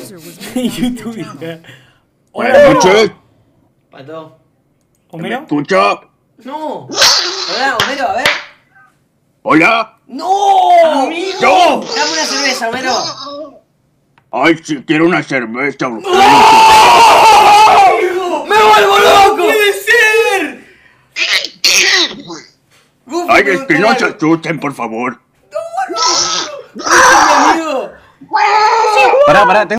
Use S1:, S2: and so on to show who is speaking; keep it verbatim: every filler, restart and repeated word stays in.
S1: YouTube.
S2: Buenas noches.
S3: Pato.
S2: ¿Me
S1: ¿Homero?
S2: escucha?
S3: No. Hola, Homero, a ver.
S2: ¿Hola?
S3: ¡No! ¡Amigo!
S2: ¡No!
S3: Dame una cerveza, Homero.
S2: Ay, si quiero una cerveza.
S3: ¡Me vuelvo loco! ¡Puede ser! Uf,
S2: Ay,
S3: me
S2: es que no
S3: gusta
S2: se
S3: algo.
S2: asusten, por favor.
S3: ¡Mi amigo!
S4: Pará, pará,